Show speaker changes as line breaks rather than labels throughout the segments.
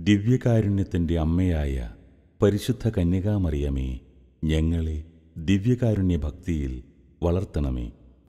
ദിവ്യകാരുണ്യത്തിൻ്റെ അമ്മയായ പരിശുദ്ധ കന്യകാമറിയമേ, ഞങ്ങളെ ദിവ്യകാരുണ്യ ഭക്തിയിൽ വളർത്തണമേ.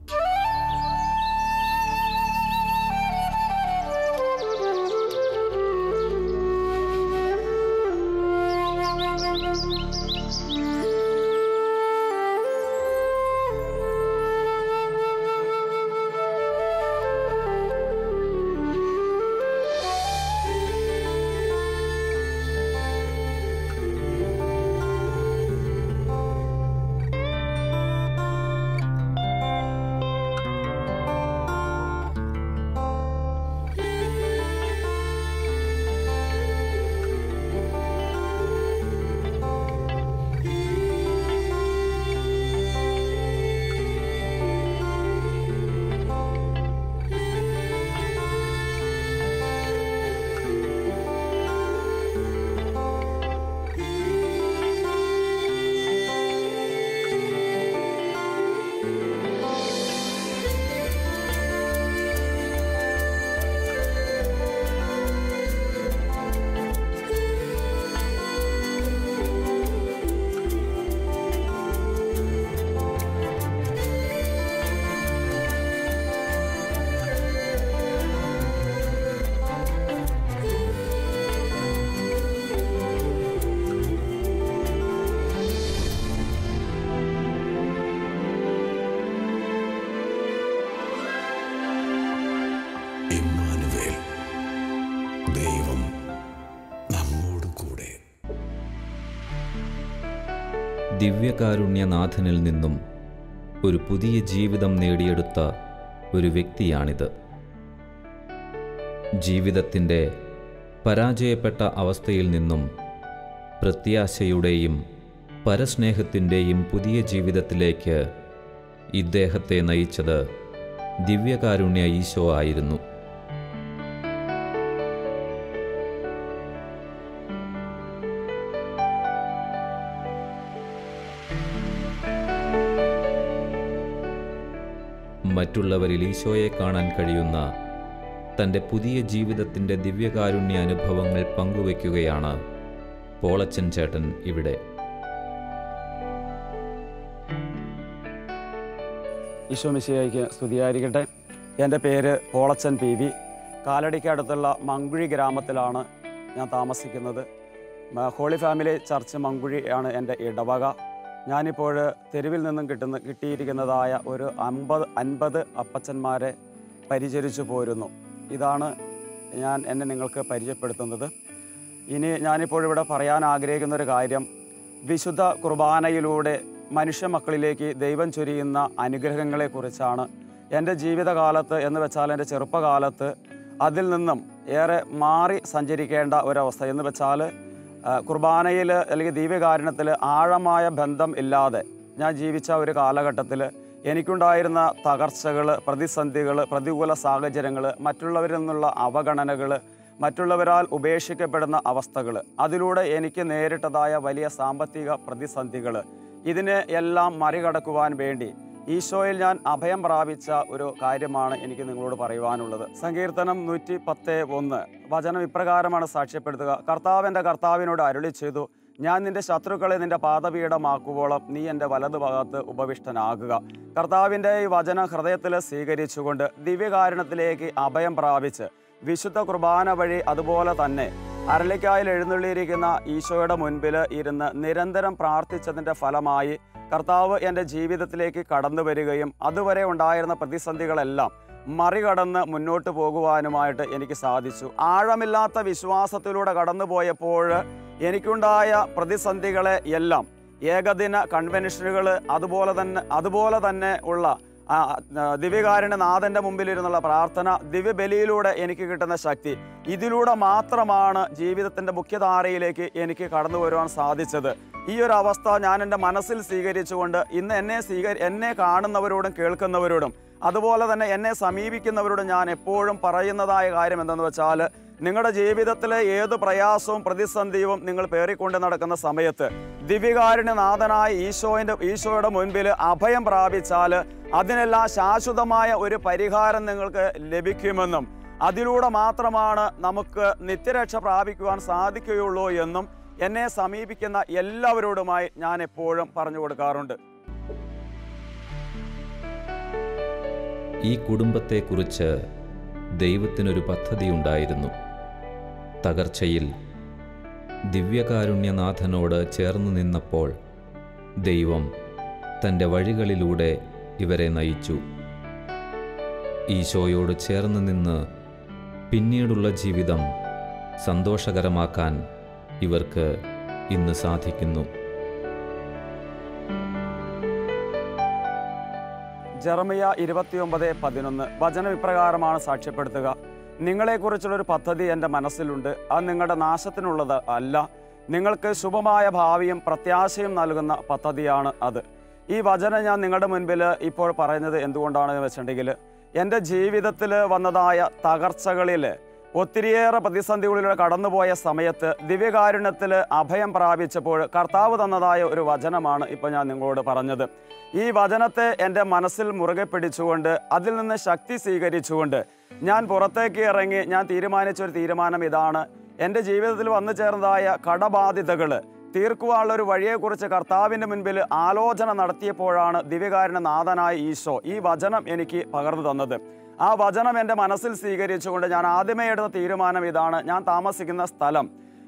ദൈവം നമ്മോട് കൂടെ.
ദിവ്യകാരുണ്യനാഥനിൽ നിന്നും ഒരു പുതിയ ജീവിതം നേടിയെടുത്ത ഒരു വ്യക്തിയാണിത്. ജീവിതത്തിൻ്റെ പരാജയപ്പെട്ട അവസ്ഥയിൽ നിന്നും പ്രത്യാശയുടെയും പരസ്നേഹത്തിൻ്റെയും പുതിയ ജീവിതത്തിലേക്ക് ഇദ്ദേഹത്തെ നയിച്ചത് ദിവ്യകാരുണ്യ ഈശോ ആയിരുന്നു. മറ്റുള്ളവരിൽ ഈശോയെ കാണാൻ കഴിയുന്ന തൻ്റെ പുതിയ ജീവിതത്തിൻ്റെ ദിവ്യകാരുണ്യ അനുഭവങ്ങൾ പങ്കുവയ്ക്കുകയാണ് പോളച്ചൻ ചേട്ടൻ ഇവിടെ.
ഈശോ മിശിഹായ്ക്ക് സ്തുതിയായിരിക്കട്ടെ. എൻ്റെ പേര് പോളച്ചൻ പി വി. കാലടിക്കടുത്തുള്ള മങ്കുഴി ഗ്രാമത്തിലാണ് ഞാൻ താമസിക്കുന്നത്. ഹോളി ഫാമിലി ചർച്ച് മങ്കുഴിയാണ് എൻ്റെ ഇടവക. ഞാനിപ്പോൾ തെരുവിൽ നിന്നും കിട്ടിയിരിക്കുന്നതായ ഒരു 50 അപ്പച്ചന്മാരെ പരിചരിച്ചു പോരുന്നു. ഇതാണ് എന്നെ നിങ്ങൾക്ക് പരിചയപ്പെടുത്തുന്നത്. ഇനി ഞാനിപ്പോൾ ഇവിടെ പറയാൻ ആഗ്രഹിക്കുന്നൊരു കാര്യം, വിശുദ്ധ കുർബാനയിലൂടെ മനുഷ്യ മക്കളിലേക്ക് ദൈവം ചൊരിയുന്ന അനുഗ്രഹങ്ങളെക്കുറിച്ചാണ്. എൻ്റെ ജീവിതകാലത്ത് എന്ന് വെച്ചാൽ എൻ്റെ ചെറുപ്പകാലത്ത് അതിൽ നിന്നും ഏറെ മാറി സഞ്ചരിക്കേണ്ട ഒരവസ്ഥ എന്ന് വെച്ചാൽ കുർബാനയിൽ അല്ലെങ്കിൽ ദിവ്യകാരുണ്യത്തിൽ ആഴമായ ബന്ധം ഇല്ലാതെ ഞാൻ ജീവിച്ച ഒരു കാലഘട്ടത്തിൽ എനിക്കുണ്ടായിരുന്ന തകർച്ചകൾ, പ്രതിസന്ധികൾ, പ്രതികൂല സാഹചര്യങ്ങൾ, മറ്റുള്ളവരിൽ നിന്നുള്ള അവഗണനകൾ, മറ്റുള്ളവരാൽ ഉപേക്ഷിക്കപ്പെടുന്ന അവസ്ഥകൾ, അതിലൂടെ എനിക്ക് നേരിട്ടതായ വലിയ സാമ്പത്തിക പ്രതിസന്ധികൾ, ഇതിനെ എല്ലാം മറികടക്കുവാൻ വേണ്ടി ഈശോയിൽ ഞാൻ അഭയം പ്രാപിച്ച ഒരു കാര്യമാണ് എനിക്ക് നിങ്ങളോട് പറയുവാനുള്ളത്. സങ്കീർത്തനം 110:1 വചനം ഇപ്രകാരമാണ് സാക്ഷ്യപ്പെടുത്തുക: കർത്താവ് എൻ്റെ കർത്താവിനോട് അരുളി ചെയ്തു, ഞാൻ നിന്റെ ശത്രുക്കളെ നിന്റെ പാദപീഠമാക്കുവോളം നീ എൻ്റെ വലതുഭാഗത്ത് ഉപവിഷ്ടനാകുക. കർത്താവിൻ്റെ ഈ വചനം ഹൃദയത്തിൽ സ്വീകരിച്ചുകൊണ്ട് ദിവ്യകാരുണ്യത്തിലേക്ക് അഭയം പ്രാപിച്ച് വിശുദ്ധ കുർബാന വഴി അതുപോലെ തന്നെ അരളിക്കായിൽ എഴുന്നള്ളിയിരിക്കുന്ന ഈശോയുടെ മുൻപിൽ ഇരുന്ന് നിരന്തരം പ്രാർത്ഥിച്ചതിൻ്റെ ഫലമായി കർത്താവ് എൻ്റെ ജീവിതത്തിലേക്ക് കടന്നു വരികയും അതുവരെ ഉണ്ടായിരുന്ന പ്രതിസന്ധികളെല്ലാം മറികടന്ന് മുന്നോട്ട് പോകുവാനുമായിട്ട് എനിക്ക് സാധിച്ചു. ആഴമില്ലാത്ത വിശ്വാസത്തിലൂടെ കടന്നുപോയപ്പോൾ എനിക്കുണ്ടായ പ്രതിസന്ധികളെ എല്ലാം ഏകദിന കൺവെൻഷനുകൾ അതുപോലെ തന്നെ ഉള്ള ദിവ്യകാരുണ്യനാഥൻ്റെ മുമ്പിലിരുന്നുള്ള പ്രാർത്ഥന, ദിവ്യബലിയിലൂടെ എനിക്ക് കിട്ടുന്ന ശക്തി, ഇതിലൂടെ മാത്രമാണ് ജീവിതത്തിൻ്റെ മുഖ്യധാരയിലേക്ക് എനിക്ക് കടന്നു വരുവാൻ സാധിച്ചത്. ഈ ഒരു അവസ്ഥ ഞാൻ എൻ്റെ മനസ്സിൽ സ്വീകരിച്ചുകൊണ്ട് ഇന്ന് എന്നെ കാണുന്നവരോടും കേൾക്കുന്നവരോടും അതുപോലെ തന്നെ എന്നെ സമീപിക്കുന്നവരോടും ഞാൻ എപ്പോഴും പറയുന്നതായ കാര്യം എന്തെന്ന് വെച്ചാൽ, നിങ്ങളുടെ ജീവിതത്തിലെ ഏത് പ്രയാസവും പ്രതിസന്ധിയും നിങ്ങൾ പേറിക്കൊണ്ട് നടക്കുന്ന സമയത്ത് ദിവ്യകാരുണ്യനാഥനായ ഈശോയുടെ മുൻപിൽ അഭയം പ്രാപിച്ചാൽ അതിനെല്ലാം ശാശ്വതമായ ഒരു പരിഹാരം നിങ്ങൾക്ക് ലഭിക്കുമെന്നും അതിലൂടെ മാത്രമാണ് നമുക്ക് നിത്യരക്ഷ പ്രാപിക്കുവാൻ സാധിക്കുകയുള്ളൂ എന്നും എന്നെ സമീപിക്കുന്ന എല്ലാവരോടുമായി ഞാൻ എപ്പോഴും പറഞ്ഞു കൊടുക്കാറുണ്ട്.
ഈ കുടുംബത്തെക്കുറിച്ച് ദൈവത്തിനൊരു പദ്ധതിയുണ്ടായിരുന്നു. തകർച്ചയിൽ ദിവ്യകാരുണ്യനാഥനോട് ചേർന്ന് നിന്നപ്പോൾ ദൈവം തൻ്റെ വഴികളിലൂടെ ഇവരെ നയിച്ചു. ഈശോയോട് ചേർന്ന് നിന്ന് പിന്നീടുള്ള ജീവിതം സന്തോഷകരമാക്കാൻ ഇവർക്ക് ഇന്ന് സാധിക്കുന്നു.
ജെറമിയ 29:11 വചനം ഇപ്രകാരമാണ് സാക്ഷ്യപ്പെടുത്തുക: നിങ്ങളെക്കുറിച്ചുള്ളൊരു പദ്ധതി എൻ്റെ മനസ്സിലുണ്ട്, അത് നിങ്ങളുടെ നാശത്തിനുള്ളത് അല്ല, നിങ്ങൾക്ക് ശുഭമായ ഭാവിയും പ്രത്യാശയും നൽകുന്ന പദ്ധതിയാണ് അത്. ഈ വചനം ഞാൻ നിങ്ങളുടെ മുൻപിൽ ഇപ്പോൾ പറയുന്നത് എന്തുകൊണ്ടാണെന്ന് വെച്ചിട്ടുണ്ടെങ്കിൽ, എൻ്റെ ജീവിതത്തിൽ വന്നതായ തകർച്ചകളിൽ ഒത്തിരിയേറെ പ്രതിസന്ധികളിലൂടെ കടന്നുപോയ സമയത്ത് ദിവ്യകാരുണ്യത്തിൽ അഭയം പ്രാപിച്ചപ്പോൾ കർത്താവ് തന്നതായ ഒരു വചനമാണ് ഇപ്പോൾ ഞാൻ നിങ്ങളോട് പറഞ്ഞത്. ഈ വചനത്തെ എൻ്റെ മനസ്സിൽ മുറുകെ പിടിച്ചുകൊണ്ട് അതിൽ നിന്ന് ശക്തി സ്വീകരിച്ചുകൊണ്ട് ഞാൻ പുറത്തേക്ക് ഇറങ്ങി ഞാൻ തീരുമാനിച്ചൊരു തീരുമാനം ഇതാണ്: എൻ്റെ ജീവിതത്തിൽ വന്നു ചേർന്നതായ കടബാധ്യതകൾ തീർക്കുവാനുള്ളൊരു വഴിയെക്കുറിച്ച് കർത്താവിൻ്റെ മുൻപിൽ ആലോചന നടത്തിയപ്പോഴാണ് ദിവ്യകാരുണ്യനാഥനായ ഈശോ ഈ വചനം എനിക്ക് പകർന്നു തന്നത്. ആ വചനം എൻ്റെ മനസ്സിൽ സ്വീകരിച്ചുകൊണ്ട് ഞാൻ ആദ്യമേ എടുത്ത തീരുമാനം ഇതാണ്: ഞാൻ താമസിക്കുന്ന സ്ഥലം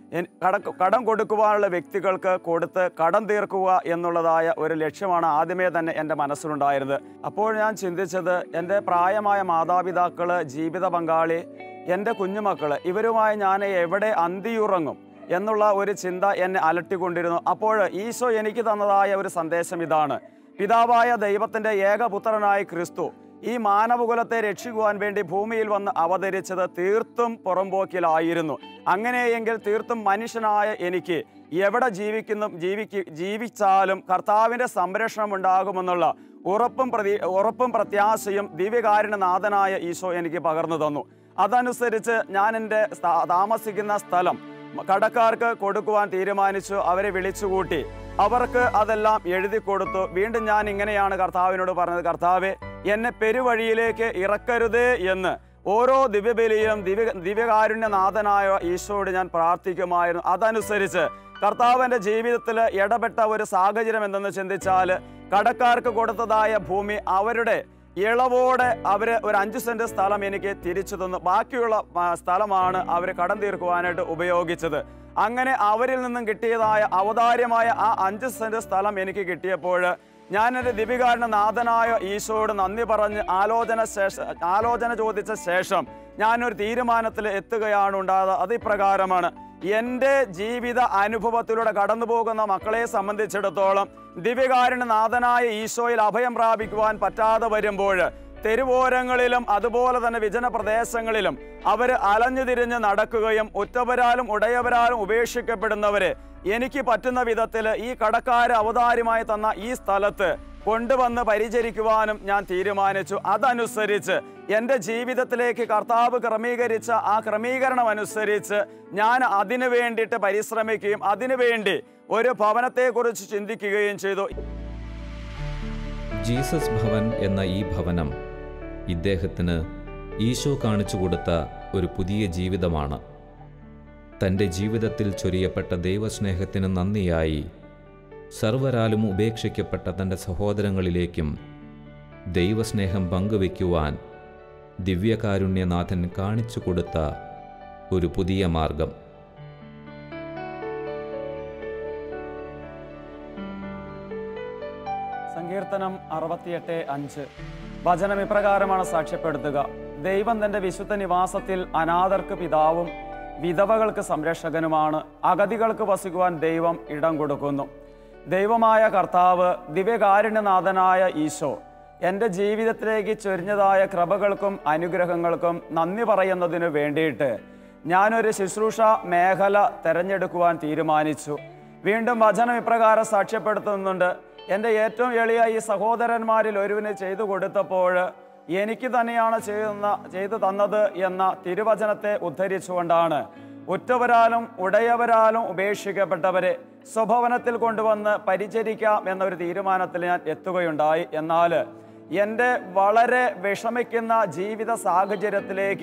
കടം കൊടുക്കുവാനുള്ള വ്യക്തികൾക്ക് കൊടുത്ത് കടം തീർക്കുക എന്നുള്ളതായ ഒരു ലക്ഷ്യമാണ് ആദ്യമേ തന്നെ എൻ്റെ മനസ്സിലുണ്ടായിരുന്നത്. അപ്പോൾ ഞാൻ ചിന്തിച്ചത്, എൻ്റെ പ്രായമായ മാതാപിതാക്കൾ, ജീവിത പങ്കാളി, എൻ്റെ കുഞ്ഞുമക്കൾ, ഇവരുമായി ഞാൻ എവിടെ അന്തിയുറങ്ങും എന്നുള്ള ഒരു ചിന്ത എന്നെ അലട്ടിക്കൊണ്ടിരുന്നു. അപ്പോൾ ഈശോ എനിക്ക് തന്നതായ ഒരു സന്ദേശം ഇതാണ്: പിതാവായ ദൈവത്തിൻ്റെ ഏകപുത്രനായ ക്രിസ്തു ഈ മാനവകുലത്തെ രക്ഷിക്കുവാൻ വേണ്ടി ഭൂമിയിൽ വന്ന് അവതരിച്ചത് തീർത്തും പുറമ്പോക്കിലായിരുന്നു. അങ്ങനെയെങ്കിൽ തീർത്തും മനുഷ്യനായ എനിക്ക് എവിടെ ജീവിച്ചാലും കർത്താവിൻ്റെ സംരക്ഷണം ഉണ്ടാകുമെന്നുള്ള ഉറപ്പും പ്രത്യാശയും ദിവ്യകാരുണ്യനാഥനായ ഈശോ എനിക്ക് പകർന്നു തന്നു. അതനുസരിച്ച് ഞാൻ എൻ്റെ താമസിക്കുന്ന സ്ഥലം കടക്കാർക്ക് കൊടുക്കുവാൻ തീരുമാനിച്ചു. അവരെ വിളിച്ചുകൂട്ടി അവർക്ക് അതെല്ലാം എഴുതി കൊടുത്തു. വീണ്ടും ഞാൻ ഇങ്ങനെയാണ് കർത്താവിനോട് പറഞ്ഞത്: കർത്താവേ, എന്നെ പെരുവഴിയിലേക്ക് ഇറക്കരുതേ എന്ന് ഓരോ ദിവ്യബലിയിലും ദിവ്യകാരുണ്യനാഥനായ ഈശോയോട് ഞാൻ പ്രാർത്ഥിക്കുമായിരുന്നു. അതനുസരിച്ച് കർത്താവ് എൻ്റെ ജീവിതത്തിൽ ഇടപെട്ട ഒരു സാഹചര്യം എന്തെന്ന് ചിന്തിച്ചാൽ, കടക്കാർക്ക് കൊടുത്തതായ ഭൂമി അവരുടെ ഇളവോടെ അവർ ഒരു 5 സെന്റ് സ്ഥലം എനിക്ക് തിരിച്ചു തന്നു. ബാക്കിയുള്ള സ്ഥലമാണ് അവർ കടം തീർക്കുവാനായിട്ട് ഉപയോഗിച്ചത്. അങ്ങനെ അവരിൽ നിന്നും കിട്ടിയതായ ഔദാര്യമായ ആ 5 സെന്റ് സ്ഥലം എനിക്ക് കിട്ടിയപ്പോൾ ഞാൻ എൻ്റെ ദിവ്യകാരുണ്യനാഥനായ ഈശോയോട് നന്ദി പറഞ്ഞ് ആലോചന ചോദിച്ച ശേഷം ഞാനൊരു തീരുമാനത്തിൽ എത്തുകയാണ് ഉണ്ടായത്. അതിപ്രകാരമാണ്: എൻ്റെ ജീവിത അനുഭവത്തിലൂടെ കടന്നു പോകുന്ന മക്കളെ സംബന്ധിച്ചിടത്തോളം ദിവ്യകാരുണ്യനാഥനായ ഈശോയിൽ അഭയം പ്രാപിക്കുവാൻ പറ്റാതെ വരുമ്പോൾ തെരുവോരങ്ങളിലും അതുപോലെ തന്നെ വിജന പ്രദേശങ്ങളിലും അവർ അലഞ്ഞു തിരിഞ്ഞ് നടക്കുകയും ഉറ്റവരാലും ഉടയവരാലും ഉപേക്ഷിക്കപ്പെടുന്നവരെ എനിക്ക് പറ്റുന്ന വിധത്തിൽ ഈ കടക്കാര് ഔദാര്യമായി തന്ന ഈ സ്ഥലത്ത് കൊണ്ടുവന്ന് പരിചരിക്കുവാനും ഞാൻ തീരുമാനിച്ചു. അതനുസരിച്ച് എൻ്റെ ജീവിതത്തിലേക്ക് കർത്താവ് ക്രമീകരിച്ച ആ ക്രമീകരണം അനുസരിച്ച് ഞാൻ അതിനു വേണ്ടിയിട്ട് പരിശ്രമിക്കുകയും അതിനുവേണ്ടി ഒരു ഭവനത്തെക്കുറിച്ച് ചിന്തിക്കുകയും ചെയ്തു.
ജീസസ് ഭവൻ എന്ന ഈ ഭവനം ഇദ്ദേഹത്തിന് ഈശോ കാണിച്ചു കൊടുത്ത ഒരു പുതിയ ജീവിതമാണ്. തൻ്റെ ജീവിതത്തിൽ ചൊരിയപ്പെട്ട ദൈവസ്നേഹത്തിന് നന്ദിയായി സർവരാലും ഉപേക്ഷിക്കപ്പെട്ട തൻ്റെ സഹോദരങ്ങളിലേക്കും ദൈവസ്നേഹം പങ്കുവയ്ക്കുവാൻ ദിവ്യകാരുണ്യനാഥൻ കാണിച്ചു കൊടുത്ത ഒരു പുതിയ മാർഗം.
സങ്കീർത്തനം 68:5 വചനം ഇപ്രകാരമാണ് സാക്ഷ്യപ്പെടുത്തുക: ദൈവം തൻ്റെ വിശുദ്ധ നിവാസത്തിൽ അനാഥർക്ക് പിതാവും വിധവകൾക്ക് സംരക്ഷകനുമാണ്. അഗതികൾക്ക് വസിക്കുവാൻ ദൈവം ഇടം കൊടുക്കുന്നു. ദൈവമായ കർത്താവ്, ദിവ്യകാരുണ്യനാഥനായ ഈശോ എൻ്റെ ജീവിതത്തിലേക്ക് ചൊരിഞ്ഞതായ കൃപകൾക്കും അനുഗ്രഹങ്ങൾക്കും നന്ദി പറയുന്നതിനു വേണ്ടിയിട്ട് ഞാനൊരു ശുശ്രൂഷ മേഖല തിരഞ്ഞെടുക്കുവാൻ തീരുമാനിച്ചു. വീണ്ടും വചനം ഇപ്രകാരം സാക്ഷ്യപ്പെടുത്തുന്നുണ്ട്: എൻ്റെ ഏറ്റവും എളിയ ഈ സഹോദരന്മാരിൽ ഒരുവിന് ചെയ്തു കൊടുത്തപ്പോൾ എനിക്ക് തന്നെയാണ് ചെയ്തു തന്നത് എന്ന തിരുവചനത്തെ ഉദ്ധരിച്ചുകൊണ്ടാണ് ഉറ്റവരാലും ഉടയവരാലും ഉപേക്ഷിക്കപ്പെട്ടവരെ സ്വഭവനത്തിൽ കൊണ്ടുവന്ന് പരിചരിക്കാം എന്നൊരു തീരുമാനത്തിൽ ഞാൻ എത്തുകയുണ്ടായി. എന്നാൽ എൻ്റെ വളരെ വിഷമിക്കുന്ന ജീവിത സാഹചര്യത്തിലേക്ക്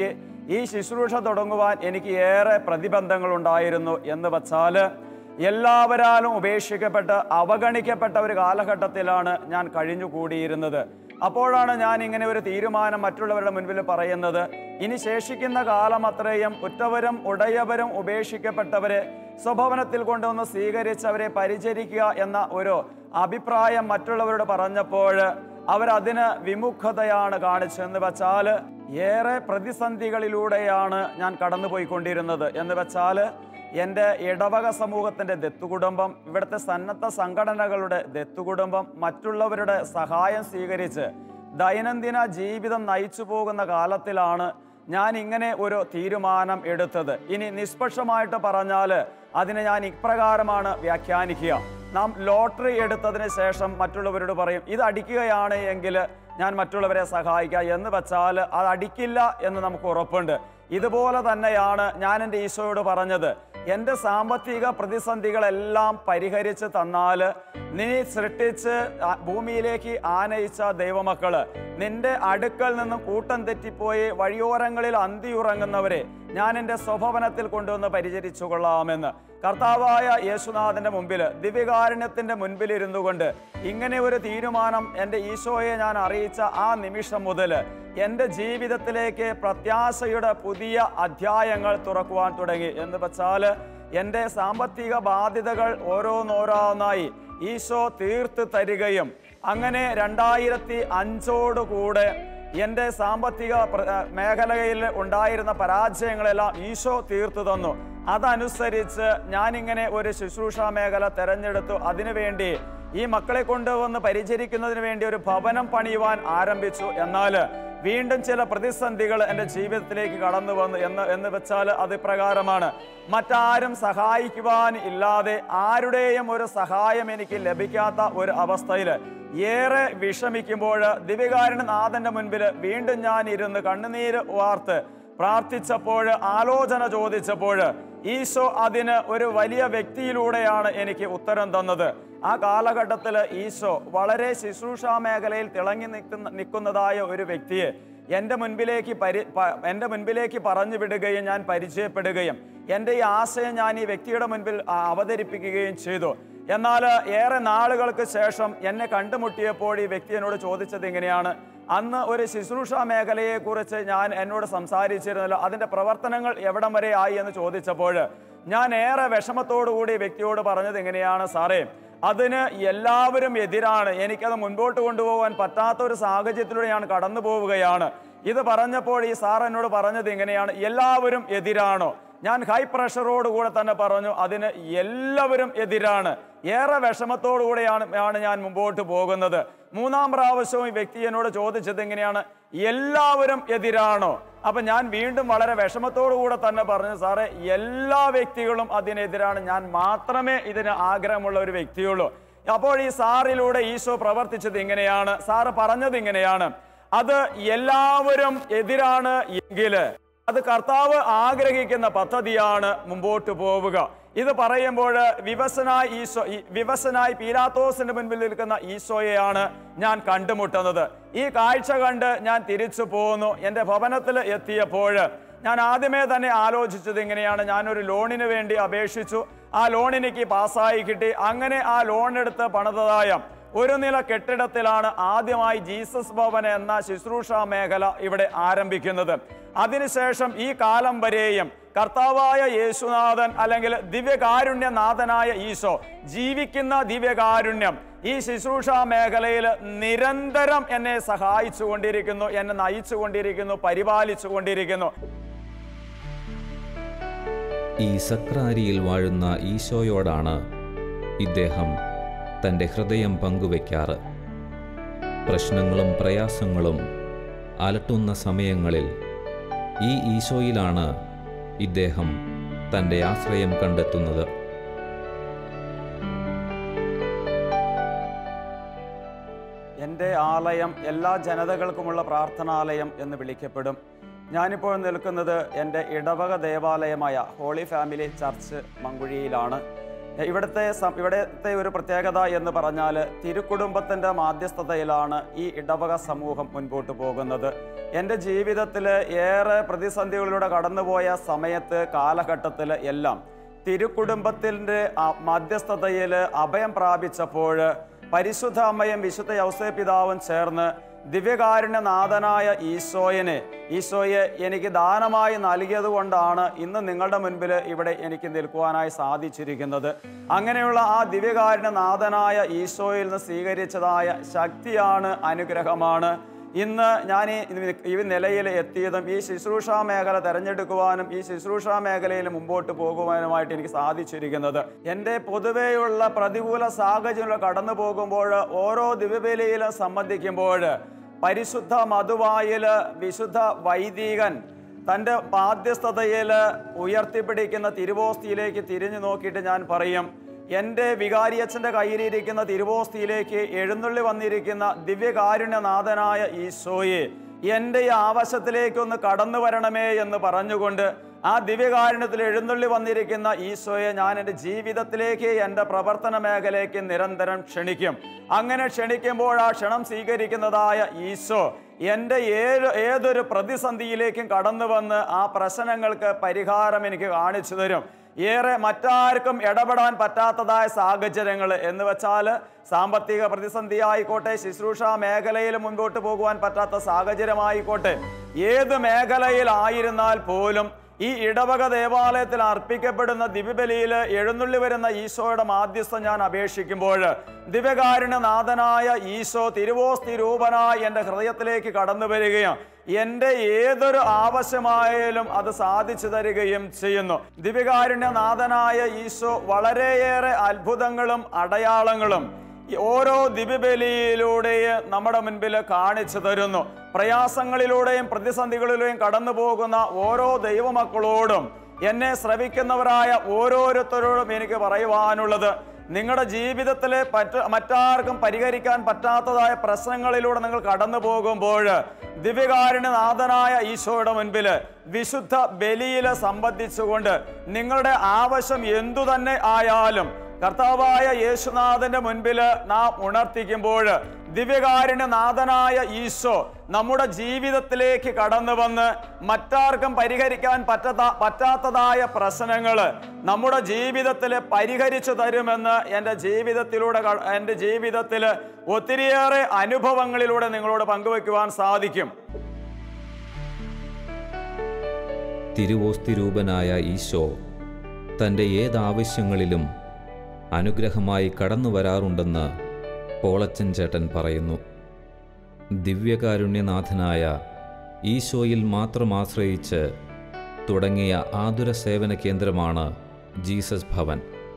ഈ ശുശ്രൂഷ തുടങ്ങുവാൻ എനിക്ക് ഏറെ പ്രതിബന്ധങ്ങളുണ്ടായിരുന്നു എന്ന് വച്ചാൽ എല്ലാവരാലും ഉപേക്ഷിക്കപ്പെട്ട് അവഗണിക്കപ്പെട്ട ഒരു കാലഘട്ടത്തിലാണ് ഞാൻ കഴിഞ്ഞുകൂടിയിരുന്നത്. അപ്പോഴാണ് ഞാൻ ഇങ്ങനെ ഒരു തീരുമാനം മറ്റുള്ളവരുടെ മുൻപിൽ പറയുന്നത്. ഇനി ശേഷിക്കുന്ന കാലം അത്രയും ഉറ്റവരും ഉടയവരും ഉപേക്ഷിക്കപ്പെട്ടവരെ സ്വഭവനത്തിൽ കൊണ്ടുവന്ന് സ്വീകരിച്ച് അവരെ പരിചരിക്കുക എന്ന ഒരു അഭിപ്രായം മറ്റുള്ളവരോട് പറഞ്ഞപ്പോൾ അവരതിന് വിമുഖതയാണ് കാണിച്ചെന്ന് വെച്ചാൽ ഏറെ പ്രതിസന്ധികളിലൂടെയാണ് ഞാൻ കടന്നുപോയിക്കൊണ്ടിരുന്നത്. എന്ന് വെച്ചാൽ എൻ്റെ ഇടവക സമൂഹത്തിൻ്റെ ദത്തുകുടുംബം, ഇവിടുത്തെ സന്നദ്ധ സംഘടനകളുടെ ദത്തുകുടുംബം മറ്റുള്ളവരുടെ സഹായം സ്വീകരിച്ച് ദൈനംദിന ജീവിതം നയിച്ചു പോകുന്ന കാലത്തിലാണ് ഞാൻ ഇങ്ങനെ ഒരു തീരുമാനം എടുത്തത്. ഇനി നിഷ്പക്ഷമായിട്ട് പറഞ്ഞാൽ അതിനെ ഞാൻ ഇപ്രകാരമാണ് വ്യാഖ്യാനിക്കുക. നാം ലോട്ടറി എടുത്തതിന് ശേഷം മറ്റുള്ളവരോട് പറയും ഇത് അടിക്കുകയാണ് എങ്കിൽ ഞാൻ മറ്റുള്ളവരെ സഹായിക്കാം എന്ന് വെച്ചാൽ അത് അടിക്കില്ല എന്ന് നമുക്ക് ഉറപ്പുണ്ട്. ഇതുപോലെ തന്നെയാണ് ഞാൻ എൻ്റെ ഈശോയോട് പറഞ്ഞത്. എൻ്റെ സാമ്പത്തിക പ്രതിസന്ധികളെല്ലാം പരിഹരിച്ച് തന്നാൽ നീ സൃഷ്ടിച്ച് ഭൂമിയിലേക്ക് ആനയിച്ച ദൈവമക്കള് നിന്റെ അടുക്കൽ നിന്നും കൂട്ടം തെറ്റിപ്പോയി വഴിയോരങ്ങളിൽ അന്തിയുറങ്ങുന്നവരെ ഞാൻ എൻ്റെ സ്വഭവനത്തിൽ കൊണ്ടുവന്ന് പരിചരിച്ചു കൊള്ളാമെന്ന് കർത്താവായ യേശുനാഥൻ്റെ മുമ്പിൽ ദിവ്യകാരുണ്യത്തിൻ്റെ മുൻപിൽ ഇരുന്നു കൊണ്ട് ഇങ്ങനെ ഒരു തീരുമാനം എൻ്റെ ഈശോയെ ഞാൻ അറിയിച്ച ആ നിമിഷം മുതൽ എൻ്റെ ജീവിതത്തിലേക്ക് പ്രത്യാശയുടെ പുതിയ അധ്യായങ്ങൾ തുറക്കുവാൻ തുടങ്ങി. എന്ന് വെച്ചാൽ എൻ്റെ സാമ്പത്തിക ബാധ്യതകൾ ഓരോന്നോരോന്നായി ഈശോ തീർത്ത് തരികയും അങ്ങനെ 2005 എൻ്റെ സാമ്പത്തിക മേഖലയിൽ ഉണ്ടായിരുന്ന പരാജയങ്ങളെല്ലാം ഈശോ തീർത്തു തന്നു. അതനുസരിച്ച് ഞാനിങ്ങനെ ഒരു ശുശ്രൂഷാ മേഖല തിരഞ്ഞെടുത്തു. അതിനുവേണ്ടി ഈ മക്കളെ കൊണ്ടുവന്ന് പരിചരിക്കുന്നതിന് വേണ്ടി ഒരു ഭവനം പണിയുവാൻ ആരംഭിച്ചു. എന്നാൽ വീണ്ടും ചില പ്രതിസന്ധികൾ എൻ്റെ ജീവിതത്തിലേക്ക് കടന്നു വന്നു. എന്ന് വെച്ചാൽ അത് പ്രകാരമാണ്. മറ്റാരും സഹായിക്കുവാൻ ഇല്ലാതെ ആരുടെയും ഒരു സഹായം എനിക്ക് ലഭിക്കാത്ത ഒരു അവസ്ഥയിൽ ഏറെ വിഷമിക്കുമ്പോൾ ദിവ്യകാരുണ്യനാഥൻ്റെ മുൻപിൽ വീണ്ടും ഞാൻ ഇരുന്ന് കണ്ണുനീര് വാർത്ത് പ്രാർത്ഥിച്ചപ്പോൾ ആലോചന ചോദിച്ചപ്പോൾ ഈശോ അതിന് ഒരു വലിയ വ്യക്തിയിലൂടെയാണ് എനിക്ക് ഉത്തരം തന്നത്. ആ കാലഘട്ടത്തിൽ ഈശോ വളരെ ശുശ്രൂഷാ മേഖലയിൽ തിളങ്ങി നിൽക്കുന്നതായ ഒരു വ്യക്തിയെ എൻ്റെ മുൻപിലേക്ക് പറഞ്ഞു വിടുകയും ഞാൻ പരിചയപ്പെടുകയും എൻ്റെ ഈ ആശയം ഞാൻ ഈ വ്യക്തിയുടെ മുൻപിൽ അവതരിപ്പിക്കുകയും ചെയ്തു. എന്നാൽ ഏറെ നാളുകൾക്ക് ശേഷം എന്നെ കണ്ടുമുട്ടിയപ്പോൾ ഈ വ്യക്തി എന്നോട് ചോദിച്ചത് ഇങ്ങനെയാണ്. അന്ന് ഒരു ശുശ്രൂഷാ മേഖലയെക്കുറിച്ച് എന്നോട് സംസാരിച്ചിരുന്നല്ലോ, അതിൻ്റെ പ്രവർത്തനങ്ങൾ എവിടം വരെ ആയി എന്ന് ചോദിച്ചപ്പോൾ ഞാൻ ഏറെ വിഷമത്തോടുകൂടി വ്യക്തിയോട് പറഞ്ഞത് എങ്ങനെയാണ്, സാറേ അതിന് എല്ലാവരും എതിരാണ്, എനിക്കത് മുൻപോട്ട് കൊണ്ടുപോകാൻ പറ്റാത്ത ഒരു സാഹചര്യത്തിലൂടെ ഞാൻ കടന്നു പോവുകയാണ്. ഇത് പറഞ്ഞപ്പോൾ ഈ സാർ എന്നോട് പറഞ്ഞത് ഇങ്ങനെയാണ്, എല്ലാവരും എതിരാണോ? ഞാൻ ഹൈ പ്രഷറോടുകൂടെ തന്നെ പറഞ്ഞു അതിന് എല്ലാവരും എതിരാണ്. ഏറെ വിഷമത്തോടുകൂടെയാണ് ഞാൻ മുമ്പോട്ട് പോകുന്നത്. മൂന്നാം പ്രാവശ്യവും ഈ വ്യക്തി എന്നോട് ചോദിച്ചത് എങ്ങനെയാണ്, എല്ലാവരും എതിരാണോ? അപ്പൊ ഞാൻ വീണ്ടും വളരെ വിഷമത്തോടുകൂടെ തന്നെ പറഞ്ഞു, സാറേ എല്ലാ വ്യക്തികളും അതിനെതിരാണ്, ഞാൻ മാത്രമേ ഇതിന് ആഗ്രഹമുള്ള ഒരു വ്യക്തിയുള്ളൂ. അപ്പോൾ ഈ സാറിലൂടെ ഈശോ പ്രവർത്തിച്ചത് ഇങ്ങനെയാണ്, സാറ് പറഞ്ഞത് ഇങ്ങനെയാണ്, അത് എല്ലാവരും എതിരാണ് എങ്കിൽ അത് കർത്താവ് പദ്ധതിയാണ് മുമ്പോട്ട് പോവുക. ഇത് പറയുമ്പോൾ വിവശനായി പീലാത്തോസിന്റെ മുൻപിൽ നിൽക്കുന്ന ഈശോയെയാണ് ഞാൻ കണ്ടുമുട്ടുന്നത്. ഈ കാഴ്ച കണ്ട് ഞാൻ തിരിച്ചു പോന്നു. എൻ്റെ ഭവനത്തിൽ എത്തിയപ്പോൾ ഞാൻ ആദ്യമേ തന്നെ ആലോചിച്ചത് ഇങ്ങനെയാണ്, ഞാനൊരു ലോണിന് വേണ്ടി അപേക്ഷിച്ചു, ആ ലോൺ എനിക്ക് പാസ്സായി കിട്ടി. അങ്ങനെ ആ ലോൺ എടുത്ത് പണിതതായ ഒരു നില കെട്ടിടത്തിലാണ് ആദ്യമായി ജീസസ് ഭവൻ എന്ന ശുശ്രൂഷാ മേഖല ഇവിടെ ആരംഭിക്കുന്നത്. അതിനുശേഷം ഈ കാലം വരെയും കർത്താവായ യേശുനാഥൻ അല്ലെങ്കിൽ ദിവ്യകാരുണ്യനാഥനായ ഈശോ, ജീവിക്കുന്ന ദിവ്യകാരുണ്യം ഈ ശുശ്രൂഷാ മേഖലയിൽ നിരന്തരം എന്നെ സഹായിച്ചു കൊണ്ടിരിക്കുന്നു, എന്നെ നയിച്ചു കൊണ്ടിരിക്കുന്നു, പരിപാലിച്ചു കൊണ്ടിരിക്കുന്നു.
ഈ സക്രാരിയിൽ വാഴുന്ന ഈശോയോടാണ് ഇദ്ദേഹം തൻ്റെ ഹൃദയം പങ്കുവയ്ക്കാറ്. പ്രശ്നങ്ങളും പ്രയാസങ്ങളും അലട്ടുന്ന സമയങ്ങളിൽ ഈ ഈശോയിലാണ് ഇദ്ദേഹം തൻ്റെ ആശ്രയം കണ്ടെത്തുന്നത്.
എൻ്റെ ആലയം എല്ലാ ജനതകൾക്കുമുള്ള പ്രാർത്ഥനാലയം എന്ന് വിളിക്കപ്പെടും. ഞാനിപ്പോൾ നിൽക്കുന്നത് എൻ്റെ ഇടവക ദേവാലയമായ ഹോളി ഫാമിലി ചർച്ച് മങ്കുഴിയിലാണ്. ഇവിടുത്തെ ഒരു പ്രത്യേകത എന്ന് പറഞ്ഞാൽ തിരുക്കുടുംബത്തിൻ്റെ മാധ്യസ്ഥതയിലാണ് ഈ ഇടവക സമൂഹം മുൻപോട്ട് പോകുന്നത്. എൻ്റെ ജീവിതത്തിൽ ഏറെ പ്രതിസന്ധികളിലൂടെ കടന്നുപോയ സമയത്ത് കാലഘട്ടത്തിൽ എല്ലാം തിരുക്കുടുംബത്തിൻ്റെ മധ്യസ്ഥതയിൽ അഭയം പ്രാപിച്ചപ്പോൾ പരിശുദ്ധ അമ്മയും വിശുദ്ധ യൗസേപ്പ് പിതാവും ചേർന്ന് ദിവ്യകാരുണ്യനാഥനായ ഈശോയെ എനിക്ക് ദാനമായി നൽകിയത് കൊണ്ടാണ് ഇന്ന് നിങ്ങളുടെ മുൻപിൽ ഇവിടെ എനിക്ക് നിൽക്കുവാനായി സാധിച്ചിരിക്കുന്നത്. അങ്ങനെയുള്ള ആ ദിവ്യകാരുണ്യനാഥനായ ഈശോയിൽ നിന്ന് സ്വീകരിച്ചതായ ശക്തിയാണ്, അനുഗ്രഹമാണ് ഇന്ന് ഞാൻ ഈ നിലയിൽ എത്തിയതും ഈ ശുശ്രൂഷാ മേഖല തിരഞ്ഞെടുക്കുവാനും ഈ ശുശ്രൂഷാ മേഖലയിൽ മുമ്പോട്ട് പോകുവാനുമായിട്ട് എനിക്ക് സാധിച്ചിരിക്കുന്നത്. എൻ്റെ പൊതുവെയുള്ള പ്രതികൂല സാഹചര്യങ്ങൾ കടന്നു പോകുമ്പോൾ ഓരോ ദിവ്യബലിയിലും സംബന്ധിക്കുമ്പോൾ പരിശുദ്ധ മധുവായിൽ വിശുദ്ധ വൈദികൻ തൻ്റെ മാധ്യസ്ഥതയിൽ ഉയർത്തിപ്പിടിക്കുന്ന തിരുവോസ്തിയിലേക്ക് തിരിഞ്ഞു നോക്കിയിട്ട് ഞാൻ പറയും, എൻ്റെ വികാരിയച്ഛൻ്റെ കയ്യിലിരിക്കുന്ന തിരുവോസ്തിയിലേക്ക് എഴുന്നള്ളി വന്നിരിക്കുന്ന ദിവ്യകാരുണ്യനാഥനായ ഈശോയെ എൻ്റെ ഈ ആവശ്യത്തിലേക്കൊന്ന് കടന്നു വരണമേ എന്ന് പറഞ്ഞുകൊണ്ട് ആ ദിവ്യകാരുണ്യത്തിൽ എഴുന്നള്ളി വന്നിരിക്കുന്ന ഈശോയെ ഞാൻ എൻ്റെ ജീവിതത്തിലേക്ക്, എൻ്റെ പ്രവർത്തന മേഖലയ്ക്ക് നിരന്തരം ക്ഷണിക്കും. അങ്ങനെ ക്ഷണിക്കുമ്പോൾ ആ ക്ഷണം സ്വീകരിക്കുന്നതായ ഈശോ എൻ്റെ ഏതൊരു പ്രതിസന്ധിയിലേക്കും കടന്നു വന്ന് ആ പ്രശ്നങ്ങൾക്ക് പരിഹാരം എനിക്ക് കാണിച്ചു തരും. ഏറെ മറ്റാർക്കും ഇടപെടാൻ പറ്റാത്തതായ സാഹചര്യങ്ങൾ എന്ന് വെച്ചാൽ സാമ്പത്തിക പ്രതിസന്ധി ആയിക്കോട്ടെ, ശുശ്രൂഷ മേഖലയിൽ മുൻപോട്ട് പോകുവാൻ പറ്റാത്ത സാഹചര്യമായിക്കോട്ടെ, ഏത് മേഖലയിലായിരുന്നാൽ പോലും ഈ ഇടവക ദേവാലയത്തിൽ അർപ്പിക്കപ്പെടുന്ന ദിവ്യബലിയിൽ എഴുന്നള്ളി വരുന്ന ഈശോയുടെ മാധ്യസ്ഥം ഞാൻ അപേക്ഷിക്കുമ്പോൾ ദിവ്യകാരുണ്യനാഥനായ ഈശോ തിരുവോസ്തി രൂപനായി എൻ്റെ ഹൃദയത്തിലേക്ക് കടന്നു വരികയും എൻ്റെ ഏതൊരു ആവശ്യമായാലും അത് സാധിച്ചു തരികയും ചെയ്യുന്നു. ദിവ്യകാരുണ്യനാഥനായ ഈശോ വളരെയേറെ അത്ഭുതങ്ങളും അടയാളങ്ങളും ഓരോ ദിവ്യബലിയിലൂടെയും നമ്മുടെ മുൻപിൽ കാണിച്ചു തരുന്നു. പ്രയാസങ്ങളിലൂടെയും പ്രതിസന്ധികളിലൂടെയും കടന്നു പോകുന്ന ഓരോ ദൈവമക്കളോടും എന്നെ ശ്രവിക്കുന്നവരായ ഓരോരുത്തരോടും എനിക്ക് പറയുവാനുള്ളത്, നിങ്ങളുടെ ജീവിതത്തിലെ മറ്റാർക്കും പരിഹരിക്കാൻ പറ്റാത്തതായ പ്രശ്നങ്ങളിലൂടെ നിങ്ങൾ കടന്നു പോകുമ്പോൾ ദിവ്യകാരുണ്യനാഥനായ ഈശോയുടെ മുൻപിൽ വിശുദ്ധ ബലിയിൽ സംബന്ധിച്ചുകൊണ്ട് നിങ്ങളുടെ ആവശ്യം എന്തു തന്നെ ആയാലും കർത്താവായ യേശുനാഥന്റെ മുൻപിൽ നാം ഉണർത്തിക്കുമ്പോൾ ദിവ്യകാരുണ്യനാഥനായ ഈശോ നമ്മുടെ ജീവിതത്തിലേക്ക് കടന്നു വന്ന് മറ്റാർക്കും പരിഹരിക്കാൻ പറ്റാത്തതായ പ്രശ്നങ്ങൾ നമ്മുടെ ജീവിതത്തിൽ പരിഹരിച്ചു തരുമെന്ന് എൻ്റെ ജീവിതത്തിൽ ഒത്തിരിയേറെ അനുഭവങ്ങളിലൂടെ നിങ്ങളോട് പങ്കുവയ്ക്കുവാൻ സാധിക്കും.
തിരുവോസ്തി രൂപനായ ഈശോ തൻ്റെ ഏതാവശ്യങ്ങളിലും അനുഗ്രഹമായി കടന്നു വരാറുണ്ടെന്ന് പോളച്ചൻ ചേട്ടൻ പറയുന്നു. ദിവ്യകാരുണ്യനാഥനായ ഈശോയിൽ മാത്രം ആശ്രയിച്ച് തുടങ്ങിയ ആതുര സേവന കേന്ദ്രമാണ് ജീസസ് ഭവൻ.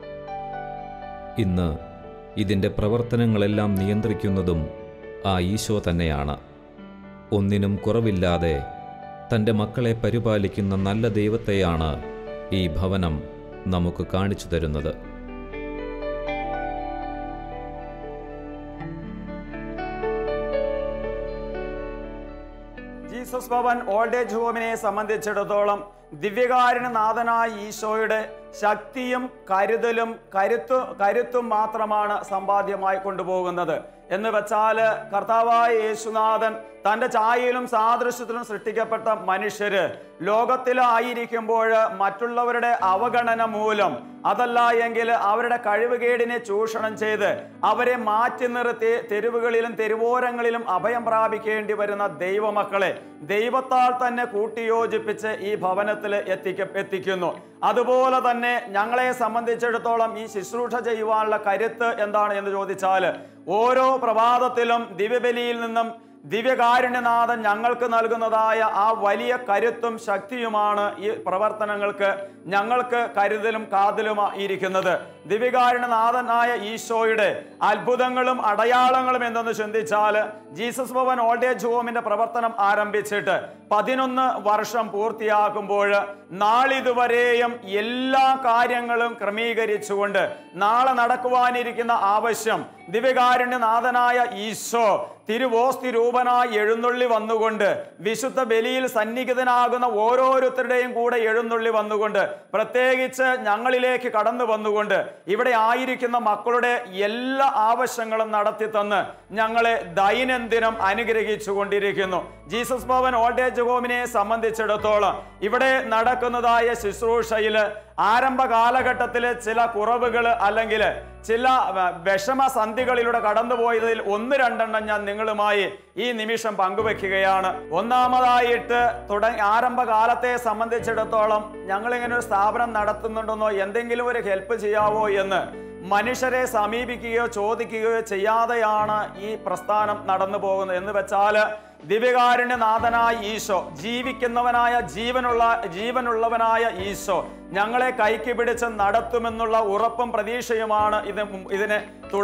ഇന്ന് ഇതിൻ്റെ പ്രവർത്തനങ്ങളെല്ലാം നിയന്ത്രിക്കുന്നതും ആ ഈശോ തന്നെയാണ്. ഒന്നിനും കുറവില്ലാതെ തൻ്റെ മക്കളെ പരിപാലിക്കുന്ന നല്ല ദൈവത്തെയാണ് ഈ ഭവനം നമുക്ക് കാണിച്ചു തരുന്നത്.
ജീസസ് ഭവൻ ഓൾഡ് ഏജ് ഹോമിനെ സംബന്ധിച്ചിടത്തോളം ദിവ്യകാരുണ്യനാഥനായ ഈശോയുടെ ശക്തിയും കരുത്തും മാത്രമാണ് സമ്പാദ്യമായി കൊണ്ടുപോകുന്നത്. എന്ന് വെച്ചാൽ കർത്താവായ യേശുനാഥൻ തൻ്റെ ഛായയിലും സാദൃശ്യത്തിലും സൃഷ്ടിക്കപ്പെട്ട മനുഷ്യര് ലോകത്തിലായിരിക്കുമ്പോൾ മറ്റുള്ളവരുടെ അവഗണന മൂലം, അതല്ല എങ്കിൽ അവരുടെ കഴിവുകേടിനെ ചൂഷണം ചെയ്ത് അവരെ മാറ്റി നിർത്തി തെരുവുകളിലും തെരുവോരങ്ങളിലും അഭയം പ്രാപിക്കേണ്ടി വരുന്ന ദൈവമക്കളെ ദൈവത്താൽ തന്നെ കൂട്ടിയോജിപ്പിച്ച് ഈ ഭവനത്തിൽ എത്തിക്കുന്നു. അതുപോലെ തന്നെ ഞങ്ങളെ സംബന്ധിച്ചിടത്തോളം ഈ ശുശ്രൂഷ ചെയ്യുവാനുള്ള കരുത്ത് എന്താണ് എന്ന് ചോദിച്ചാൽ, ഓരോ പ്രഭാതത്തിലും ദിവ്യബലിയിൽ നിന്നും ദിവ്യകാരുണ്യനാഥൻ ഞങ്ങൾക്ക് നൽകുന്നതായ ആ വലിയ കരുത്തും ശക്തിയുമാണ് ഈ പ്രവർത്തനങ്ങൾക്ക് ഞങ്ങൾക്ക് കരുതലും കാതലുമായിരിക്കുന്നത്. ദിവ്യകാരുണ്യനാഥനായ ഈശോയുടെ അത്ഭുതങ്ങളും അടയാളങ്ങളും എന്തെന്ന് ചിന്തിച്ചാൽ, ജീസസ് ഭവൻ ഓൾഡ് ഏജ് ഹോമിന്റെ പ്രവർത്തനം ആരംഭിച്ചിട്ട് 11 വർഷം പൂർത്തിയാക്കുമ്പോൾ നാളിതുവരെയും എല്ലാ കാര്യങ്ങളും ക്രമീകരിച്ചുകൊണ്ട് നാളെ നടക്കുവാനിരിക്കുന്ന ആവശ്യം ദിവ്യകാരുണ്യനാഥനായ ഈശോ തിരുവോസ്തി രൂപനായി എഴുന്നള്ളി വന്നുകൊണ്ട് വിശുദ്ധ ബലിയിൽ സന്നിഹിതനാകുന്ന ഓരോരുത്തരുടെയും കൂടെ എഴുന്നള്ളി വന്നുകൊണ്ട് പ്രത്യേകിച്ച് ഞങ്ങളിലേക്ക് കടന്നു വന്നുകൊണ്ട് ഇവിടെ ആയിരിക്കുന്ന മക്കളുടെ എല്ലാ ആവശ്യങ്ങളും നടത്തി തന്ന് ഞങ്ങളെ ദൈനംദിനം അനുഗ്രഹിച്ചു കൊണ്ടിരിക്കുന്നു. ജീസസ് ഭവൻ ഓൾഡ് ഏജ് ഹോമിനെ സംബന്ധിച്ചിടത്തോളം ഇവിടെ നടക്കുന്നതായ ശുശ്രൂഷയിൽ ആരംഭ കാലഘട്ടത്തിലെ ചില കുറവുകൾ അല്ലെങ്കിൽ ചില വിഷമസന്ധികളിലൂടെ കടന്നുപോയതിൽ 1-2 ഞാൻ നിങ്ങളുമായി ഈ നിമിഷം പങ്കുവെക്കുകയാണ്. ഒന്നാമതായിട്ട് ആരംഭകാലത്തെ സംബന്ധിച്ചിടത്തോളം ഞങ്ങളിങ്ങനെ ഒരു സ്ഥാപനം നടത്തുന്നുണ്ടെന്നോ എന്തെങ്കിലും ഒരു ഹെൽപ്പ് ചെയ്യാവോ എന്ന് മനുഷ്യരെ സമീപിക്കുകയോ ചോദിക്കുകയോ ചെയ്യാതെയാണ് ഈ പ്രസ്ഥാനം നടന്നു പോകുന്നത്. എന്ന് വെച്ചാൽ ദിവ്യകാരുണ്യനാഥനായ ഈശോ, ജീവിക്കുന്നവനായ ജീവനുള്ളവനായ ഈശോ ഞങ്ങളെ കൈക്ക് പിടിച്ച് നടത്തുമെന്നുള്ള ഉറപ്പും പ്രതീക്ഷയുമാണ് ഇതിനെ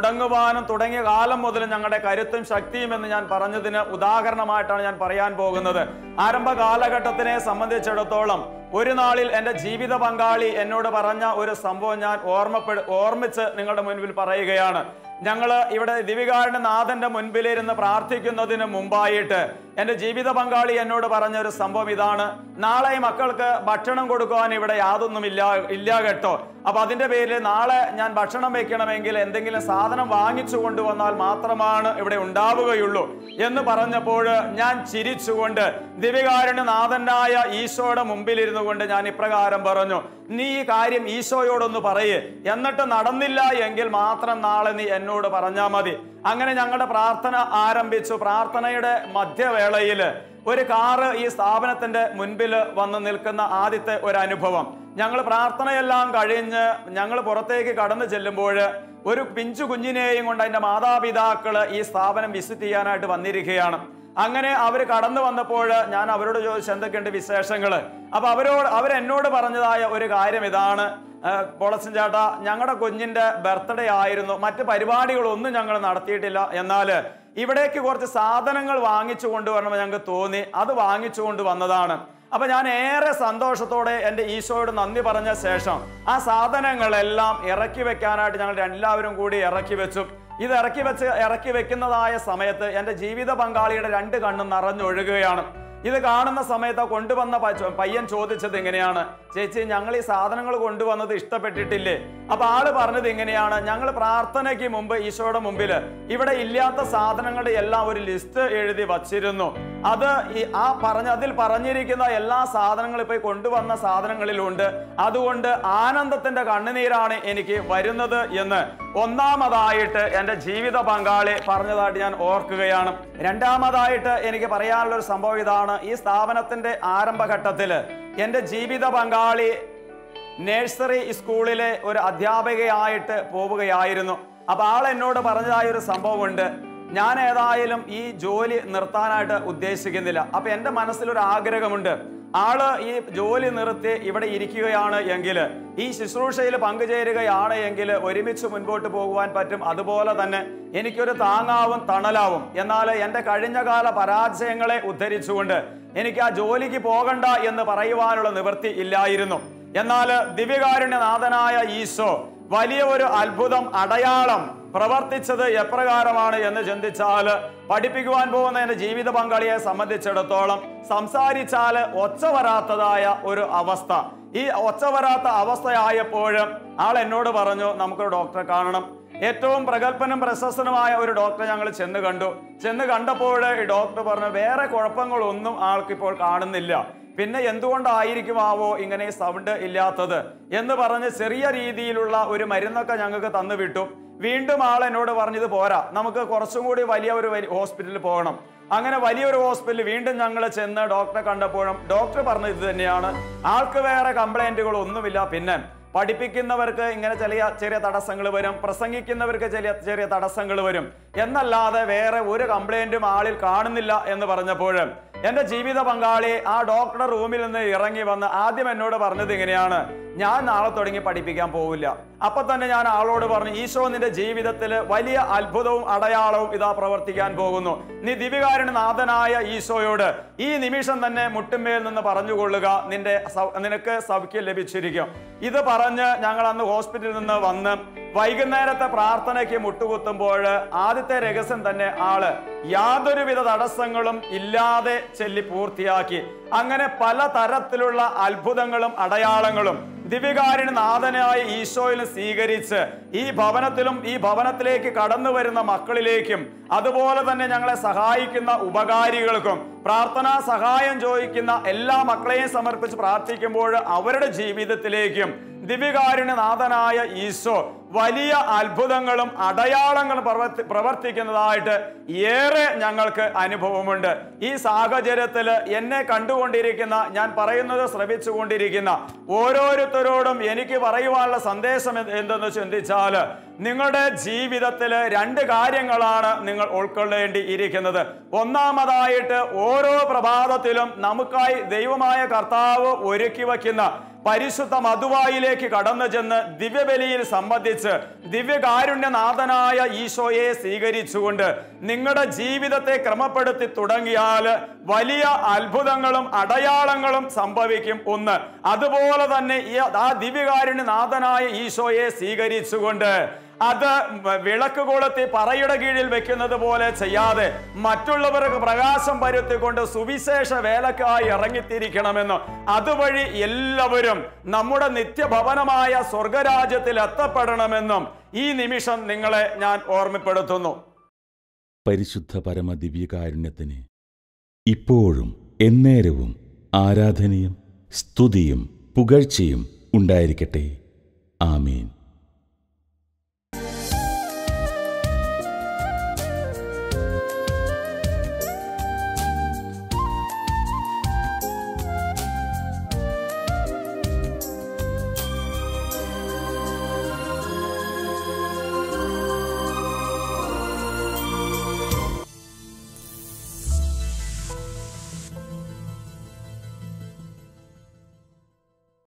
തുടങ്ങിയ കാലം മുതൽ ഞങ്ങളുടെ കരുത്തും ശക്തിയും എന്ന് ഞാൻ പറഞ്ഞതിന് ഉദാഹരണമായിട്ടാണ് ഞാൻ പറയാൻ പോകുന്നത്. ആരംഭ കാലഘട്ടത്തിനെ സംബന്ധിച്ചിടത്തോളം ഒരു നാളിൽ എൻ്റെ ജീവിത പങ്കാളി എന്നോട് പറഞ്ഞ ഒരു സംഭവം ഞാൻ ഓർമ്മിച്ച് നിങ്ങളുടെ മുൻപിൽ പറയുകയാണ്. ഞങ്ങൾ ഇവിടെ ദിവ്യകാരുണ്യനാഥന്റെ മുൻപിലിരുന്ന് പ്രാർത്ഥിക്കുന്നതിന് മുമ്പായിട്ട് എൻ്റെ ജീവിത പങ്കാളി എന്നോട് പറഞ്ഞ ഒരു സംഭവം ഇതാണ്: നാളെ മക്കൾക്ക് ഭക്ഷണം കൊടുക്കുവാൻ ഇവിടെ യാതൊന്നും ഇല്ല കേട്ടോ. അപ്പൊ അതിന്റെ പേരിൽ നാളെ ഞാൻ ഭക്ഷണം വെക്കണമെങ്കിൽ എന്തെങ്കിലും സാധനം വാങ്ങിച്ചു കൊണ്ടുവന്നാൽ മാത്രമാണ് ഇവിടെ ഉണ്ടാവുകയുള്ളൂ എന്ന് പറഞ്ഞപ്പോൾ ഞാൻ ചിരിച്ചുകൊണ്ട് ദിവ്യകാരുണ്യനാഥനായ ഈശോയുടെ മുമ്പിലിരുന്നു കൊണ്ട് ഞാൻ ഇപ്രകാരം പറഞ്ഞു: നീ ഈ കാര്യം ഈശോയോടൊന്ന് പറയേ, എന്നിട്ട് നടന്നില്ല എങ്കിൽ മാത്രം നാളെ നീ എന്നോട് പറഞ്ഞാൽ മതി. അങ്ങനെ ഞങ്ങളുടെ പ്രാർത്ഥന ആരംഭിച്ചു. പ്രാർത്ഥനയുടെ മധ്യവേളയിൽ ഒരു കാറ് ഈ സ്ഥാപനത്തിന്റെ മുൻപിൽ വന്ന് നിൽക്കുന്ന ആദ്യത്തെ ഒരു അനുഭവം. ഞങ്ങൾ പ്രാർത്ഥനയെല്ലാം കഴിഞ്ഞ് ഞങ്ങൾ പുറത്തേക്ക് കടന്നു ചെല്ലുമ്പോൾ ഒരു പിഞ്ചു കുഞ്ഞിനെയും കൊണ്ട് അതിന്റെ മാതാപിതാക്കള് ഈ സ്ഥാപനം വിസിറ്റ് ചെയ്യാനായിട്ട് വന്നിരിക്കുകയാണ്. അങ്ങനെ അവർ കടന്നു വന്നപ്പോൾ ഞാൻ അവരോട് ചോദിച്ചു എന്തൊക്കെയുണ്ട് വിശേഷങ്ങൾ. അപ്പൊ അവരെന്നോട് പറഞ്ഞതായ ഒരു കാര്യം ഇതാണ്: പോളച്ചൻ ചേട്ടാ, ഞങ്ങളുടെ കുഞ്ഞിന്റെ ബർത്ത്ഡേ ആയിരുന്നു, മറ്റു പരിപാടികളൊന്നും ഞങ്ങൾ നടത്തിയിട്ടില്ല, എന്നാൽ ഇവിടേക്ക് കുറച്ച് സാധനങ്ങൾ വാങ്ങിച്ചു കൊണ്ടുവരണമെന്ന് ഞങ്ങൾക്ക് തോന്നി, അത് വാങ്ങിച്ചു കൊണ്ടുവന്നതാണ്. അപ്പൊ ഞാൻ ഏറെ സന്തോഷത്തോടെ എൻ്റെ ഈശോയോട് നന്ദി പറഞ്ഞ ശേഷം ആ സാധനങ്ങളെല്ലാം ഇറക്കി വെക്കാനായിട്ട് ഞങ്ങൾ എല്ലാവരും കൂടി ഇറക്കി വെച്ചു. ഇത് ഇറക്കി വെക്കുന്നതായ സമയത്ത് എൻ്റെ ജീവിത പങ്കാളിയുടെ 2 കണ്ണും നിറഞ്ഞൊഴുകുകയാണ്. ഇത് കാണുന്ന സമയത്ത് കൊണ്ടുവന്ന പയ്യൻ ചോദിച്ചത് ഇങ്ങനെയാണ്: ചേച്ചി, ഞങ്ങൾ ഈ സാധനങ്ങൾ കൊണ്ടുവന്നത് ഇഷ്ടപ്പെട്ടിട്ടില്ലേ? അപ്പൊ ആള് പറഞ്ഞത് ഇങ്ങനെയാണ്: ഞങ്ങൾ പ്രാർത്ഥനയ്ക്ക് മുമ്പ് ഈശോയുടെ മുമ്പിൽ ഇവിടെ ഇല്ലാത്ത സാധനങ്ങളുടെ എല്ലാം ഒരു ലിസ്റ്റ് എഴുതി വച്ചിരുന്നു. അതിൽ പറഞ്ഞിരിക്കുന്ന എല്ലാ സാധനങ്ങളും ഇപ്പൊ കൊണ്ടുവന്ന സാധനങ്ങളിലുണ്ട്. അതുകൊണ്ട് ആനന്ദത്തിന്റെ കണ്ണുനീരാണ് എനിക്ക് വരുന്നത് എന്ന് ഒന്നാമതായിട്ട് എൻ്റെ ജീവിത പങ്കാളി പറഞ്ഞതായിട്ട് ഞാൻ ഓർക്കുകയാണ്. രണ്ടാമതായിട്ട് എനിക്ക് പറയാനുള്ള ഒരു സംഭവം ഇതാണ്: ഈ സ്ഥാപനത്തിന്റെ ആരംഭഘട്ടത്തില് എൻ്റെ ജീവിത പങ്കാളി നഴ്സറി സ്കൂളിലെ ഒരു അധ്യാപികയായിട്ട് പോവുകയായിരുന്നു. അപ്പൊ ആൾ എന്നോട് പറഞ്ഞതായ ഒരു സംഭവമുണ്ട്: ഞാൻ ഏതായാലും ഈ ജോലി നിർത്താനായിട്ട് ഉദ്ദേശിക്കുന്നില്ല. അപ്പൊ എൻ്റെ മനസ്സിലൊരു ആഗ്രഹമുണ്ട്, ആള് ഈ ജോലി നിർത്തി ഇവിടെ ഇരിക്കുകയാണ് എങ്കിൽ, ഈ ശുശ്രൂഷയിൽ പങ്കുചേരുകയാണ് എങ്കിൽ ഒരുമിച്ച് മുൻപോട്ട് പോകുവാൻ പറ്റും. അതുപോലെ തന്നെ എനിക്കൊരു താങ്ങാവും തണലാവും. എന്നാൽ എൻ്റെ കഴിഞ്ഞകാല പരാജയങ്ങളെ ഉദ്ധരിച്ചുകൊണ്ട് എനിക്ക് ആ ജോലിക്ക് പോകണ്ട എന്ന് പറയുവാനുള്ള നിവൃത്തി ഇല്ലായിരുന്നു. എന്നാൽ ദിവ്യകാരുണ്യനാഥനായ ഈശോ വലിയ ഒരു അത്ഭുതം, അടയാളം പ്രവർത്തിച്ചത് എപ്രകാരമാണ് എന്ന് ചിന്തിച്ചാൽ, പഠിപ്പിക്കുവാൻ പോകുന്ന എൻ്റെ ജീവിത പങ്കാളിയെ സംബന്ധിച്ചിടത്തോളം സംസാരിച്ചാൽ ഒച്ച വരാത്തതായ ഒരു അവസ്ഥ. ഈ ഒച്ച വരാത്ത അവസ്ഥയായപ്പോൾ ആൾ എന്നോട് പറഞ്ഞു, നമുക്കൊരു ഡോക്ടറെ കാണണം. ഏറ്റവും പ്രഗത്ഭനും പ്രശസ്തനുമായ ഒരു ഡോക്ടറെ ഞങ്ങൾ ചെന്ന് കണ്ടപ്പോൾ ഈ ഡോക്ടർ പറഞ്ഞു, വേറെ കുഴപ്പങ്ങളൊന്നും ആൾക്കിപ്പോൾ കാണുന്നില്ല, പിന്നെ എന്തുകൊണ്ടായിരിക്കുമാവോ ഇങ്ങനെ സൗണ്ട് ഇല്ലാത്തത് എന്ന് പറഞ്ഞ് ചെറിയ രീതിയിലുള്ള ഒരു മരുന്നൊക്കെ ഞങ്ങൾക്ക് തന്നു വിട്ടു. വീണ്ടും ആൾ എന്നോട് പറഞ്ഞത് പോരാ, നമുക്ക് കുറച്ചും കൂടി വലിയ ഒരു ഹോസ്പിറ്റലിൽ പോകണം. അങ്ങനെ വലിയൊരു ഹോസ്പിറ്റലിൽ വീണ്ടും ഞങ്ങൾ ചെന്ന് ഡോക്ടറെ കണ്ടപ്പോഴും ഡോക്ടർ പറഞ്ഞത് ഇത് തന്നെയാണ്: ആൾക്ക് വേറെ കംപ്ലൈന്റുകൾ ഒന്നുമില്ല, പിന്നെ പഠിപ്പിക്കുന്നവർക്ക് ഇങ്ങനെ ചെറിയ തടസ്സങ്ങൾ വരും, പ്രസംഗിക്കുന്നവർക്ക് ചെറിയ തടസ്സങ്ങൾ വരും, എന്നല്ലാതെ വേറെ ഒരു കംപ്ലൈന്റും ആളിൽ കാണുന്നില്ല എന്ന് പറഞ്ഞപ്പോൾ എൻ്റെ ജീവിത പങ്കാളി ആ ഡോക്ടറുടെ റൂമിൽ നിന്ന് ഇറങ്ങി വന്ന് ആദ്യം എന്നോട് പറഞ്ഞത് ഇങ്ങനെയാണ്: ഞാൻ നാളെ തുടങ്ങി പഠിപ്പിക്കാൻ പോവില്ല. അപ്പൊ തന്നെ ഞാൻ ആളോട് പറഞ്ഞു, ഈശോ നിന്റെ ജീവിതത്തിൽ വലിയ അത്ഭുതവും അടയാളവും ഇതാ പ്രവർത്തിക്കാൻ പോകുന്നു. നീ ദിവ്യകാരുണ്യനാഥനായ ഈശോയോട് ഈ നിമിഷം തന്നെ മുട്ടുമേൽ നിന്ന് പറഞ്ഞുകൊള്ളുക, നിനക്ക് സൗഖ്യം ലഭിച്ചിരിക്കും. ഇത് പറഞ്ഞ് ഞങ്ങൾ അന്ന് ഹോസ്പിറ്റലിൽ നിന്ന് വന്ന് വൈകുന്നേരത്തെ പ്രാർത്ഥനയ്ക്ക് മുട്ടുകുത്തുമ്പോൾ ആദ്യത്തെ രഹസ്യം തന്നെ ആള് യാതൊരുവിധ തടസ്സങ്ങളും ഇല്ലാതെ ചൊല്ലി പൂർത്തിയാക്കി. അങ്ങനെ പല തരത്തിലുള്ള അത്ഭുതങ്ങളും അടയാളങ്ങളും ദിവ്യകാരുണ്യനാഥനായ ഈശോയിലും സ്വീകരിച്ച് ഈ ഭവനത്തിലും ഈ ഭവനത്തിലേക്ക് കടന്നു വരുന്ന മക്കളിലേക്കും അതുപോലെ തന്നെ ഞങ്ങളെ സഹായിക്കുന്ന ഉപകാരികൾക്കും പ്രാർത്ഥനാ സഹായം ചോദിക്കുന്ന എല്ലാ മക്കളെയും സമർപ്പിച്ച് പ്രാർത്ഥിക്കുമ്പോൾ അവരുടെ ജീവിതത്തിലേക്കും ദിവ്യകാരുണ്യനാഥനായ ഈശോ വലിയ അത്ഭുതങ്ങളും അടയാളങ്ങളും പ്രവർത്തിക്കുന്നതായിട്ട് ഏറെ ഞങ്ങൾക്ക് അനുഭവമുണ്ട്. ഈ സാഹചര്യത്തിൽ എന്നെ കണ്ടുകൊണ്ടിരിക്കുന്ന, ഞാൻ പറയുന്നത് ശ്രവിച്ചുകൊണ്ടിരിക്കുന്ന ഓരോരുത്തരോടും എനിക്ക് പറയുവാനുള്ള സന്ദേശം എന്തെന്ന് ചിന്തിച്ചാൽ, നിങ്ങളുടെ ജീവിതത്തിൽ 2 കാര്യങ്ങളാണ് നിങ്ങൾ ഉൾക്കൊള്ളേണ്ടി ഇരിക്കുന്നത്. ഒന്നാമതായിട്ട്, ഓരോ പ്രഭാതത്തിലും നമുക്കായി ദൈവമായ കർത്താവ് ഒരുക്കി വയ്ക്കുന്ന പരിശുദ്ധ മധുവായിലേക്ക് കടന്നു ചെന്ന് ദിവ്യബലിയിൽ സംബന്ധിച്ച് ദിവ്യകാരുണ്യനാഥനായ ഈശോയെ സ്വീകരിച്ചുകൊണ്ട് നിങ്ങളുടെ ജീവിതത്തെ ക്രമപ്പെടുത്തി തുടങ്ങിയാൽ വലിയ അത്ഭുതങ്ങളും അടയാളങ്ങളും സംഭവിക്കും. ഒന്ന്, അതുപോലെ തന്നെ ആ ദിവ്യകാരുണ്യനാഥനായ ഈശോയെ സ്വീകരിച്ചുകൊണ്ട് അത് വിളക്ക് കൊളുത്തി പറയുടെ കീഴിൽ വെക്കുന്നത് പോലെ ചെയ്യാതെ മറ്റുള്ളവർക്ക് പ്രകാശം പരത്തിക്കൊണ്ട് സുവിശേഷ വേലക്കായി ഇറങ്ങിത്തിരിക്കണമെന്നും അതുവഴി എല്ലാവരും നമ്മുടെ നിത്യഭവനമായ സ്വർഗരാജ്യത്തിൽ എത്തപ്പെടണമെന്നും ഈ നിമിഷം നിങ്ങളെ ഞാൻ ഓർമ്മപ്പെടുത്തുന്നു.
പരിശുദ്ധ പരമദിവ്യകാരുണ്യത്തിന് ഇപ്പോഴും എന്നേരവും ആരാധനയും സ്തുതിയും പുകഴ്ചയും ഉണ്ടായിരിക്കട്ടെ. ആമേൻ.